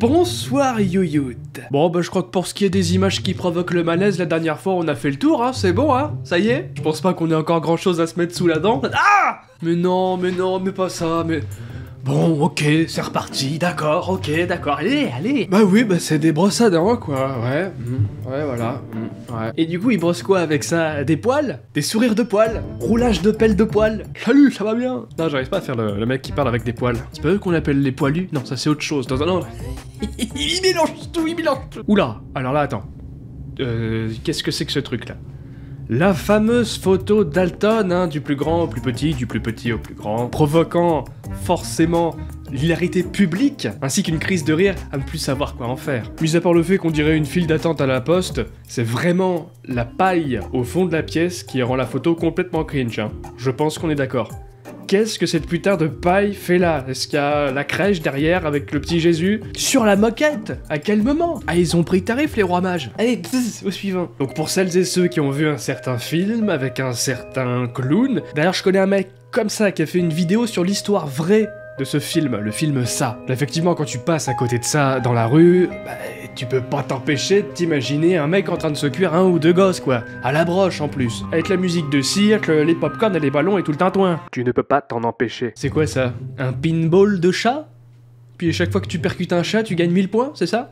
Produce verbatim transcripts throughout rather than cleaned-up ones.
Bonsoir Yoyout. Bon bah je crois que pour ce qui est des images qui provoquent le malaise, la dernière fois on a fait le tour, hein, c'est bon hein, ça y est. Je pense pas qu'on ait encore grand chose à se mettre sous la dent. Ah! Mais non, mais non, mais pas ça, mais... Bon, ok, c'est reparti, d'accord, ok, d'accord, allez, allez. Bah oui, bah c'est des brosses à dents, quoi, ouais, mmh, ouais, voilà, mmh, ouais. Et du coup, ils brossent quoi avec ça? Des poils? Des sourires de poils? Roulage de pelle de poils? Salut, ça va bien? Non, j'arrive pas à faire le, le mec qui parle avec des poils. C'est pas eux qu'on appelle les poilus? Non, ça c'est autre chose, dans un an... Il mélange tout, il mélange tout. Oula, alors là, attends. Euh, qu'est-ce que c'est que ce truc-là? La fameuse photo Dalton, hein, du plus grand au plus petit, du plus petit au plus grand, provoquant forcément l'hilarité publique, ainsi qu'une crise de rire à ne plus savoir quoi en faire. Mis à part le fait qu'on dirait une file d'attente à la poste, c'est vraiment la paille au fond de la pièce qui rend la photo complètement cringe, hein. Je pense qu'on est d'accord. Qu'est-ce que cette putain de paille fait là? Est-ce qu'il y a la crèche derrière avec le petit Jésus? Sur la moquette? À quel moment? Ah, ils ont pris tarif les rois mages. Allez, bzz, au suivant. Donc pour celles et ceux qui ont vu un certain film avec un certain clown, d'ailleurs je connais un mec comme ça qui a fait une vidéo sur l'histoire vraie de ce film, le film Ça. Effectivement, quand tu passes à côté de ça dans la rue, bah, tu peux pas t'empêcher de t'imaginer un mec en train de se cuire un ou deux gosses, quoi. À la broche, en plus. Avec la musique de cirque, les popcorn et les ballons et tout le tintouin. Tu ne peux pas t'en empêcher. C'est quoi ça? Un pinball de chat? Puis à chaque fois que tu percutes un chat, tu gagnes mille points, c'est ça?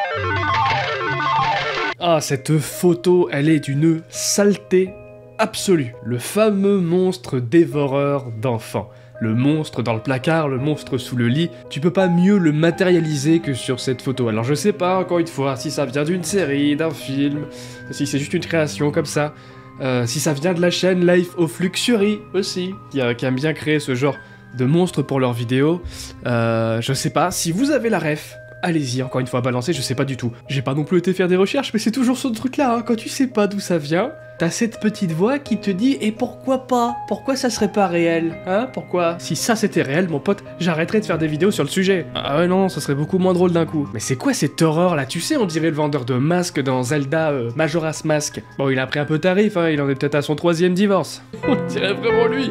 Ah, cette photo, elle est d'une saleté absolue. Le fameux monstre dévoreur d'enfants. Le monstre dans le placard, le monstre sous le lit, tu peux pas mieux le matérialiser que sur cette photo. Alors je sais pas, encore une fois, si ça vient d'une série, d'un film, si c'est juste une création comme ça, euh, si ça vient de la chaîne Life of Luxury aussi, qui, a, qui aime bien créer ce genre de monstres pour leurs vidéos, euh, je sais pas, si vous avez la ref, allez-y, encore une fois, balancer, je sais pas du tout. J'ai pas non plus été faire des recherches, mais c'est toujours ce truc-là, hein, quand tu sais pas d'où ça vient, t'as cette petite voix qui te dit « Et pourquoi pas? Pourquoi ça serait pas réel? Hein? Pourquoi? Si ça c'était réel, mon pote, j'arrêterais de faire des vidéos sur le sujet. » Ah ouais non, ça serait beaucoup moins drôle d'un coup. Mais c'est quoi cette horreur là? Tu sais, on dirait le vendeur de masques dans Zelda euh, Majora's Mask. Bon, il a pris un peu tarif, hein, il en est peut-être à son troisième divorce. On dirait vraiment lui.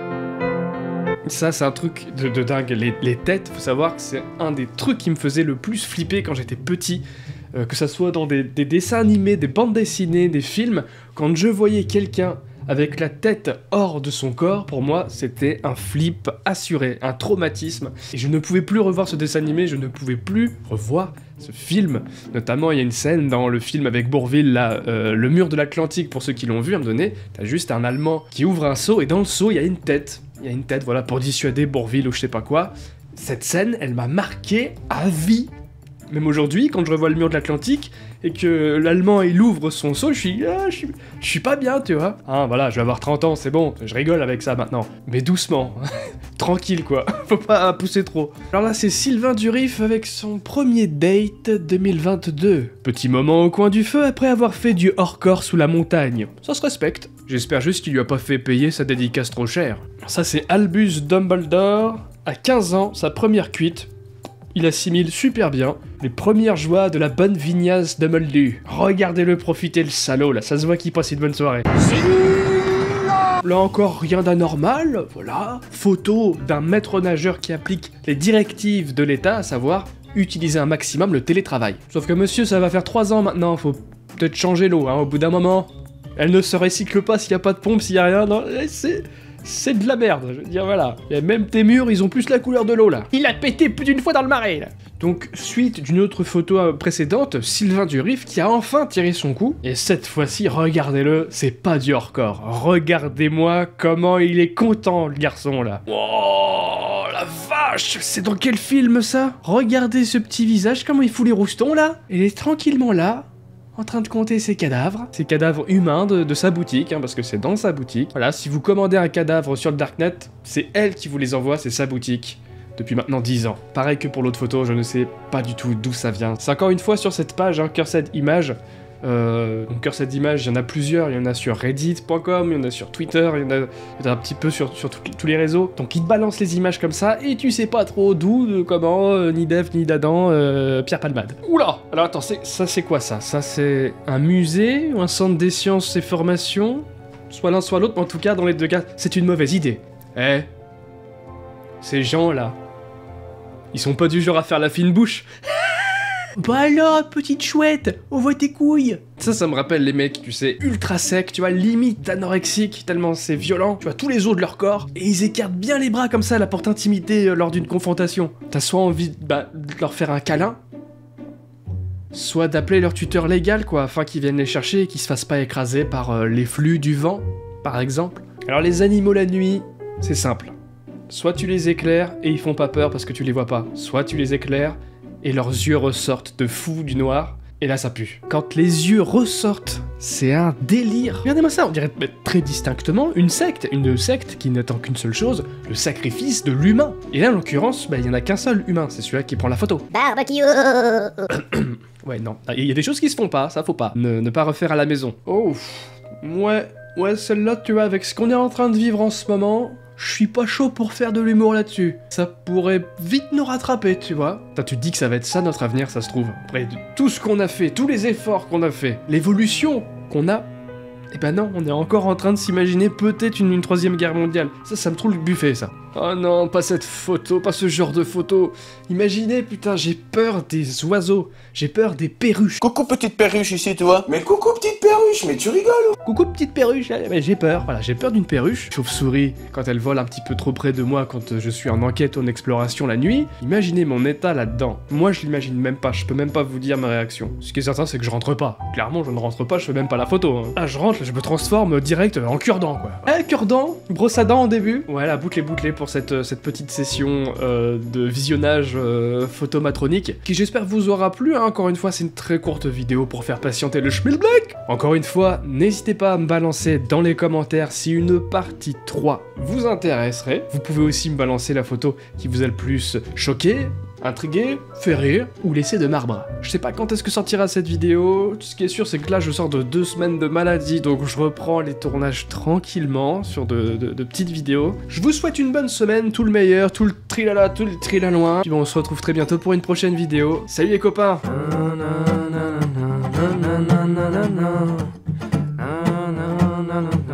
Ça, c'est un truc de, de dingue. Les, les têtes, faut savoir que c'est un des trucs qui me faisait le plus flipper quand j'étais petit. Euh, que ça soit dans des, des dessins animés, des bandes dessinées, des films, quand je voyais quelqu'un avec la tête hors de son corps, pour moi, c'était un flip assuré, un traumatisme. Et je ne pouvais plus revoir ce dessin animé, je ne pouvais plus revoir ce film. Notamment, il y a une scène dans le film avec Bourvil, là, euh, le mur de l'Atlantique, pour ceux qui l'ont vu, à un moment donné, t'as juste un Allemand qui ouvre un seau, et dans le seau, il y a une tête. Il y a une tête, voilà, pour dissuader Bourvil ou je sais pas quoi. Cette scène, elle m'a marqué à vie. Même aujourd'hui, quand je revois le mur de l'Atlantique, et que l'Allemand, il ouvre son seau, je suis... Ah, je suis, je suis pas bien, tu vois. Hein, voilà, je vais avoir trente ans, c'est bon, je rigole avec ça maintenant. Mais doucement. Tranquille, quoi. Faut pas pousser trop. Alors là, c'est Sylvain Durif avec son premier date deux mille vingt-deux. Petit moment au coin du feu après avoir fait du hors-corps sous la montagne. Ça se respecte. J'espère juste qu'il lui a pas fait payer sa dédicace trop cher. Ça, c'est Albus Dumbledore. À quinze ans, sa première cuite. Il assimile super bien les premières joies de la bonne vignasse de Moldu. Regardez-le profiter, le salaud, là, ça se voit qu'il passe une bonne soirée. Là encore, rien d'anormal, voilà. Photo d'un maître nageur qui applique les directives de l'État, à savoir utiliser un maximum le télétravail. Sauf que monsieur, ça va faire trois ans maintenant, faut peut-être changer l'eau, hein, au bout d'un moment. Elle ne se recycle pas s'il n'y a pas de pompe, s'il n'y a rien, non, c'est... C'est de la merde, je veux dire, voilà. Et même tes murs, ils ont plus la couleur de l'eau, là. Il a pété plus d'une fois dans le marais, là. Donc, suite d'une autre photo précédente, Sylvain Durif qui a enfin tiré son coup. Et cette fois-ci, regardez-le, c'est pas du hors-corps. Regardez-moi comment il est content, le garçon, là. Oh, la vache! C'est dans quel film, ça? Regardez ce petit visage, comment il fout les roustons, là. Il est tranquillement là. En train de compter ses cadavres, ses cadavres humains de, de sa boutique, hein, parce que c'est dans sa boutique. Voilà, si vous commandez un cadavre sur le Darknet, c'est elle qui vous les envoie, c'est sa boutique, depuis maintenant dix ans. Pareil que pour l'autre photo, je ne sais pas du tout d'où ça vient. C'est encore une fois sur cette page, hein, Cursed Image. Euh, donc Cursed Image, il y en a plusieurs, il y en a sur reddit point com, il y en a sur Twitter, il y en a, il y en a un petit peu sur, sur tout, tous les réseaux. Donc ils te balancent les images comme ça, et tu sais pas trop d'où, de comment, euh, ni d'Eve, ni d'Adam, euh, Pierre Palmade. Oula! Alors attends, ça c'est quoi ça? Ça c'est un musée, ou un centre des sciences et formations? Soit l'un soit l'autre, mais en tout cas, dans les deux cas, c'est une mauvaise idée. Eh? Ces gens-là, ils sont pas du genre à faire la fine bouche. Bah alors, petite chouette, on voit tes couilles. Ça, ça me rappelle les mecs, tu sais, ultra secs, tu vois, limite anorexiques, tellement c'est violent, tu vois, tous les os de leur corps, et ils écartent bien les bras comme ça à la porte intimité euh, lors d'une confrontation. T'as soit envie bah, de leur faire un câlin, soit d'appeler leur tuteur légal, quoi, afin qu'ils viennent les chercher et qu'ils se fassent pas écraser par euh, les flux du vent, par exemple. Alors les animaux la nuit, c'est simple. Soit tu les éclaires et ils font pas peur parce que tu les vois pas, soit tu les éclaires et leurs yeux ressortent de fou du noir, et là ça pue. Quand les yeux ressortent, c'est un délire. Regardez-moi ça, on dirait très distinctement une secte, une secte qui n'attend qu'une seule chose, le sacrifice de l'humain. Et là en l'occurrence, bah, il y en a qu'un seul humain, c'est celui-là qui prend la photo. Barbecue. Ouais, non, il y a des choses qui se font pas, ça faut pas. Ne, ne pas refaire à la maison. Oh, ouais, ouais, celle-là, tu vois, avec ce qu'on est en train de vivre en ce moment, je suis pas chaud pour faire de l'humour là-dessus. Ça pourrait vite nous rattraper, tu vois. Toi, tu te dis que ça va être ça notre avenir, ça se trouve. Après de tout ce qu'on a fait, tous les efforts qu'on a fait, l'évolution qu'on a, eh ben non, on est encore en train de s'imaginer peut-être une, une troisième guerre mondiale. Ça, ça me trouve le buffet, ça. Oh non, pas cette photo, pas ce genre de photo. Imaginez, putain, j'ai peur des oiseaux, j'ai peur des perruches. Coucou petite perruche ici toi. Mais coucou petite perruche, mais tu rigoles ou? Coucou petite perruche, mais j'ai peur, voilà, j'ai peur d'une perruche. Chauve-souris, quand elle vole un petit peu trop près de moi quand je suis en enquête ou en exploration la nuit, imaginez mon état là-dedans. Moi je l'imagine même pas, je peux même pas vous dire ma réaction. Ce qui est certain c'est que je rentre pas. Clairement je ne rentre pas, je fais même pas la photo. Hein. Ah je rentre, je me transforme direct en cure-dent quoi. Eh cure-dent, brosse à dents en début. Voilà, bouclé bouclé pour cette, cette petite session euh, de visionnage euh, photomatronique, qui j'espère vous aura plu, hein. Encore une fois c'est une très courte vidéo pour faire patienter le schmilblick. Encore une fois, n'hésitez pas à me balancer dans les commentaires si une partie trois vous intéresserait. Vous pouvez aussi me balancer la photo qui vous a le plus choqué, intrigué, fait rire ou laissé de marbre. Je sais pas quand est-ce que sortira cette vidéo, ce qui est sûr c'est que là je sors de deux semaines de maladie, donc je reprends les tournages tranquillement sur de, de, de petites vidéos. Je vous souhaite une bonne semaine, tout le meilleur, tout le trilala, tout le trilaloin. Puis bon, on se retrouve très bientôt pour une prochaine vidéo. Salut les copains. Na, na, na, na, na, na, na, na, na. Na, na, na, na, na.